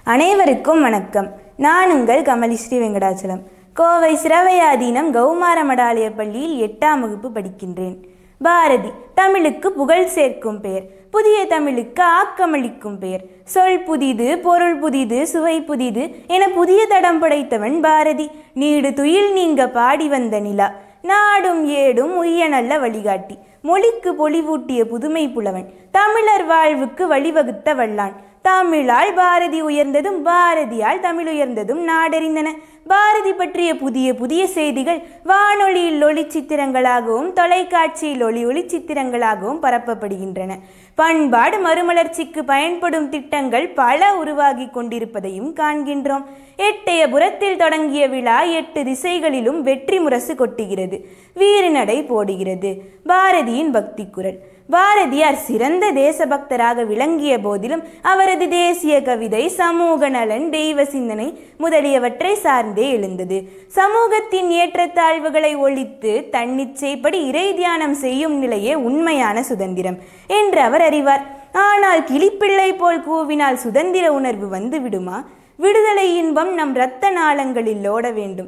அனைவருக்கும் வணக்கம். நான் உங்கள் கமலிஸ்ரீ வெங்கடாச்சலம். கோவை சிரவையாதீனம் கௌமார மடாலய பள்ளியில் 8ஆம் வகுப்பு படிக்கின்றேன். பாரதி தமிழுக்கு புகழ் சேர்க்கும் பெயர், புதிய தமிழுக்கு ஆக்கமளிக்கும் பெயர். சொல் புதிது, பொருள் புதிது, சுவை புதிது என புதிய தடம் படைத்தவன் பாரதி. நீடு துயில் நீங்க பாடி வந்த நிலா, நாடும் ஏடும் உய்ய நல்ல வழிகாட்டி, மொழிக்கு பொலிவூட்டிய புதுமை புலவன், தமிழர் வாழ்வுக்கு வழிவகுத்த வல்லான். தமிழால் பாரதி உயர்ந்ததும் பாரதியால் தமிழ் உயர்ந்ததும் நாடறிந்தன. பாரதி பற்றிய புதிய புதிய செய்திகள் வானொலியில் ஒளிச்சித்திரங்களாகவும் தொலைக்காட்சியில் ஒளிச்சித்திரங்களாகவும் பரப்பப்படுகின்றன. பண்பாடு மறுமலர்ச்சிக்கு பயன்படும் திட்டங்கள் பல உருவாகி கொண்டிருப்பதையும் காண்கின்றோம். எட்டயபுரத்தில் தொடங்கிய விழா 8 திசைகளிலும் வெற்றி முரசு கொட்டுகிறது, வீறுநடை போடுகிறது. பாரதியின் பக்தி குரல். பாரதியார் சிறந்த தேசபக்தராக விளங்கிய போதிலும் அவரது தேசிய கவிதை சமூக நலன், தெய்வ சிந்தனை முதலியவற்றை சார்ந்தே எழுந்தது. சமூகத்தின் ஏற்றத்தாழ்வுகளை ஒழித்து தன்னிச்சைப்படி இறை தியானம் செய்யும் நிலையே உண்மையான சுதந்திரம் என்று அவர் அறிவார். ஆனால் கிளிப்பிள்ளை போல் கூவினால் சுதந்திர உணர்வு வந்து விடுமா? விடுதலை இன்பம் நம் இரத்த நாளங்களில் ஓட வேண்டும்.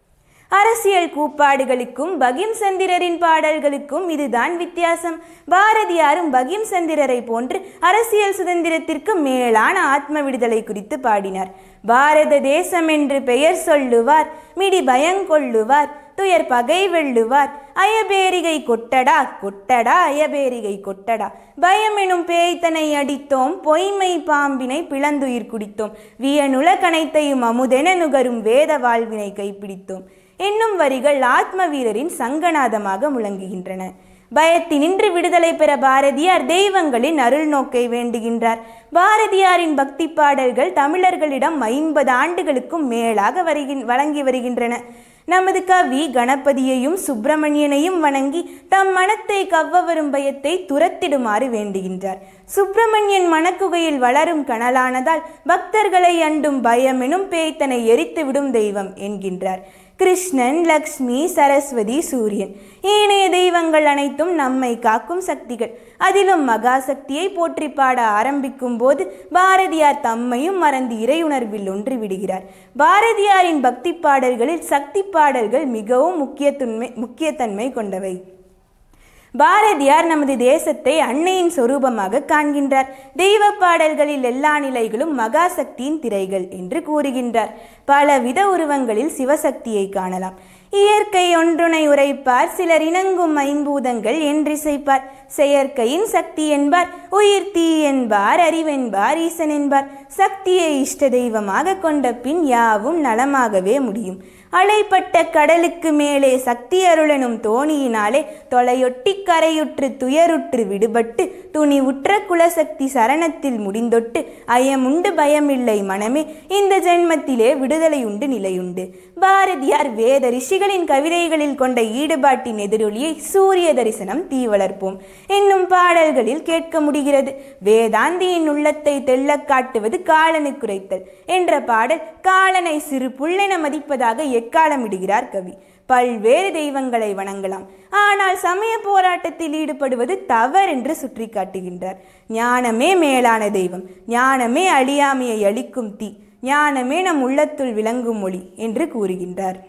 அரசியல் கூப்பாடுகளுக்கும் பகிம் சந்திரரின் பாடல்களுக்கும் இதுதான் வித்தியாசம். பாரதியாரும் பகிம் சந்திரரை போன்று அரசியல் சுதந்திரத்திற்கு மேலான ஆத்ம விடுதலை குறித்து பாடினார். பாரத தேசம் என்று பெயர் சொல்லுவார், மிடி பயங்கொள்ளுவார், துயர் பகை வெல்லுவார். அயபேரிகை கொட்டடா கொட்டடா அயபேரிகை கொட்டடா, பயமெனும் பேய்த்தனை அடித்தோம், பொய்மை பாம்பினை பிளந்துயிர் குடித்தோம், வியனுல கனைத்தையும் அமுதென நுகரும் வேத வாழ்வினை கைப்பிடித்தோம் என்னும் வரிகள் ஆத்ம வீரரின் சங்கநாதமாக முழங்குகின்றன. பயத்தினின்று விடுதலை பெற பாரதியார் தெய்வங்களின் அருள் நோக்கை வேண்டுகின்றார். பாரதியாரின் பக்தி பாடல்கள் தமிழர்களிடம் 50 ஆண்டுகளுக்கும் மேலாக வழங்கி வருகின்றன. நமது கவி கணபதியையும் சுப்பிரமணியனையும் வணங்கி தம் மனத்தை கவ்வ வரும் பயத்தை துரத்திடுமாறு வேண்டுகின்றார். சுப்பிரமணியன் மணக்குகையில் வளரும் கனலானதால் பக்தர்களை அண்டும் பயமெனும் பேய்த்தனை எரித்துவிடும் தெய்வம் என்கின்றார். கிருஷ்ணன், லக்ஷ்மி, சரஸ்வதி, சூரியன் ஏனைய தெய்வங்கள் அனைத்தும் நம்மை காக்கும் சக்திகள். அதிலும் மகாசக்தியை போற்றி பாட ஆரம்பிக்கும் போது பாரதியார் தம்மையும் மறந்து இறையுணர்வில் ஒன்று விடுகிறார். பாரதியாரின் பக்தி பாடல்களில் சக்தி பாடல்கள் மிகவும் முக்கியத்தன்மை கொண்டவை. பாரதியார் நமது தேசத்தை அன்னையின் சொரூபமாக காண்கின்றார். தெய்வ பாடல்களில் எல்லா நிலைகளும் மகாசக்தியின் திரைகள் என்று கூறுகின்றார். பலவித உருவங்களில் சிவசக்தியை காணலாம். இயற்கை ஒன்றுனை உரைப்பார், சிலர் இணங்கும் ஐம்பூதங்கள் என்றிசைப்பார். செயற்கையின் சக்தி என்பார், உயிர் தீ என்பார், அறிவென்பார், ஈசன் என்பார். சக்தியை இஷ்ட தெய்வமாக கொண்ட பின் யாவும் நலமாகவே முடியும். அலைப்பட்ட கடலுக்கு மேலே சக்தி அருளெனும் தோணியினாலே தொலையொட்டி கரையுற்று துயருற்று விடுபட்டு துணி உற்ற குலசக்தி சரணத்தில் முடிந்தொட்டு அயமுண்டு பயமில்லை மனமே, இந்த ஜென்மத்திலே விடுதலையுண்டு நிலையுண்டு. பாரதியார் வேத ரிஷிகளின் கவிதைகளில் கொண்ட ஈடுபாட்டின் எதிரொலியை சூரிய தரிசனம் தீ வளர்ப்போம் என்னும் பாடல்களில் கேட்க முடிகிறது. வேதாந்தியின் உள்ளத்தை தெள்ள காட்டுவது காலனு குறைத்தல் என்ற பாடல் காலனை சிறு புள்ளென மதிப்பதாக எக்காலமிடுகிறார் கவி. பல்வேறு தெய்வங்களை வணங்கலாம், ஆனால் சமய போராட்டத்தில் ஈடுபடுவது தவறென்று சுற்றி காட்டுகின்றார். ஞானமே மேலான தெய்வம், ஞானமே அழியாமையை அளிக்கும் தீ, ஞானமே நம் உள்ளத்துள் விளங்கும் மொழி என்று கூறுகின்றார்.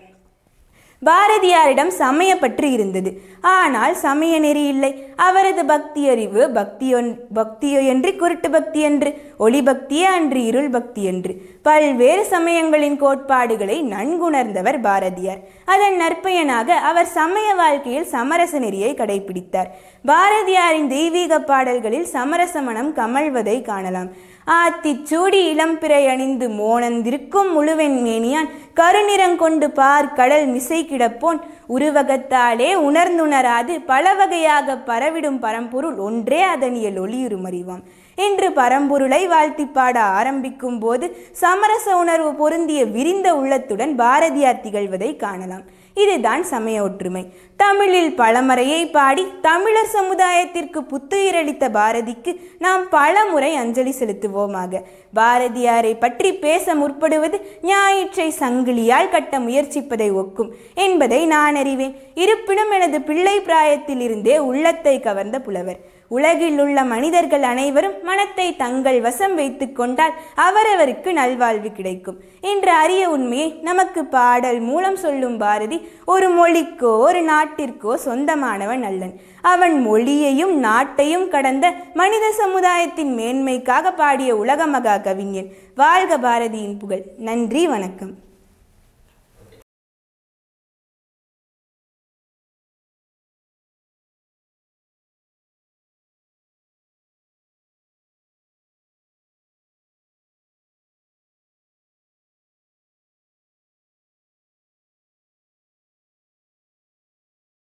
பாரதியாரிடம் சமய பற்று இருந்தது, ஆனால் சமய நெறி இல்லை. அவரது பக்தி அறிவு பக்தியோ என்று குருட்டு பக்தி என்று, ஒளி பக்தியே அன்று இருள் பக்தி என்று பல்வேறு சமயங்களின் கோட்பாடுகளை நன்குணர்ந்தவர் பாரதியார். அதன் நற்பயனாக அவர் சமய வாழ்க்கையில் சமரச நெறியை கடைபிடித்தார். பாரதியாரின் தெய்வீக பாடல்களில் சமரச மனம் கமழ்வதை காணலாம். ஆத்திச்சூடி இளம்பிறை அணிந்து மோனந்திருக்கும் முழுவெண் மேனியான், கருநிறங்கொண்டு பார் கடல் மிசை கிடப்போன், உருவகத்தாலே உணர்ந்துணராது பல வகையாக பரவிடும் பரம்பொருள் ஒன்றே அதனியல் ஒளியுறுமறிவாம் என்று பரம்பொருளை வாழ்த்தி பாட ஆரம்பிக்கும் போது சமரச உணர்வு பொருந்திய விரிந்த உள்ளத்துடன் பாரதியார் திகழ்வதை காணலாம். இதுதான் சமய ஒற்றுமை. தமிழில் பழமறையை பாடி தமிழர் சமுதாயத்திற்கு புத்துயிரளித்த பாரதிக்கு நாம் பல முறை அஞ்சலி செலுத்துவோமாக. பாரதியாரை பற்றி பேச முற்படுவது ஞாயிற்றை சங்கிலியால் கட்ட முயற்சிப்பதை ஒக்கும் என்பதை நான் அறிவேன். இருப்பினும் எனது பிள்ளை பிராயத்தில் இருந்தே உள்ளத்தை கவர்ந்த புலவர். உலகில் உள்ள மனிதர்கள் அனைவரும் மனத்தை தங்கள் வசம் வைத்து கொண்டால் அவரவருக்கு நல்வாழ்வு கிடைக்கும் என்ற அரிய உண்மையை நமக்கு பாடல் மூலம் சொல்லும் பாரதி ஒரு மொழிக்கோ ஒரு நாட்டிற்கோ சொந்தமானவன் அல்லன். அவன் மொழியையும் நாட்டையும் கடந்த மனித சமுதாயத்தின் மேன்மைக்காக பாடிய உலக மகா கவிஞன். வாழ்க பாரதியின் புகழ். நன்றி, வணக்கம்.